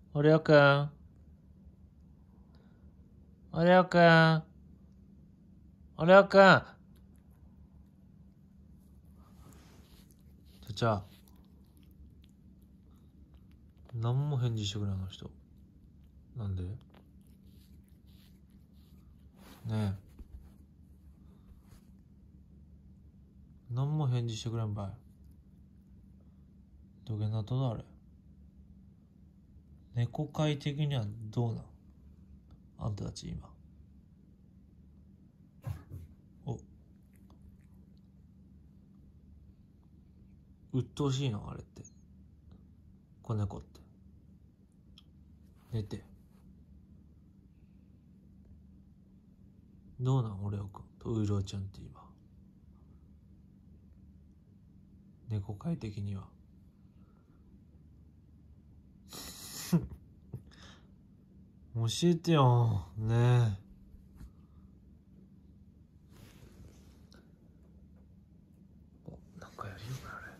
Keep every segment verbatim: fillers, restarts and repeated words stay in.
おりょうくん。おりょうくん。おりょうくん。ちゃちゃ。何も返事してくれないあの人。なんで？ねえ。何も返事してくれんばい。どげなとだあれ。猫界的にはどうなん？あんたたち今。お。鬱陶しいのあれって。子猫って。寝て。どうなんおりょうくんとういろうちゃんって今。猫界的には。教えてよ。ねえ。なんかやりようかあれ。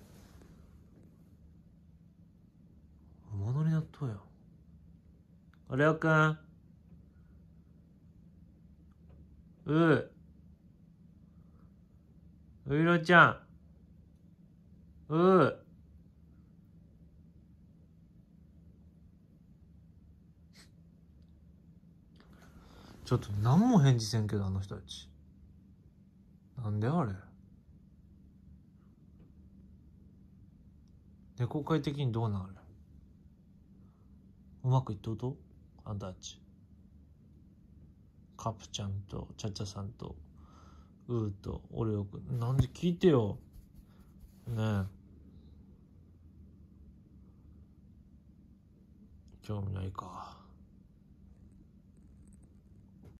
馬乗り納豆や。おりょうくん。うう。ういろうちゃん。うう。ちょっと何も返事せんけどあの人たち。なんであれ。猫界的にどうなんあれ。うまくいっとうとあんたたち。カプちゃんとチャチャさんとうーとおりょうくん。なんで聞いてよ。ねえ。興味ないか。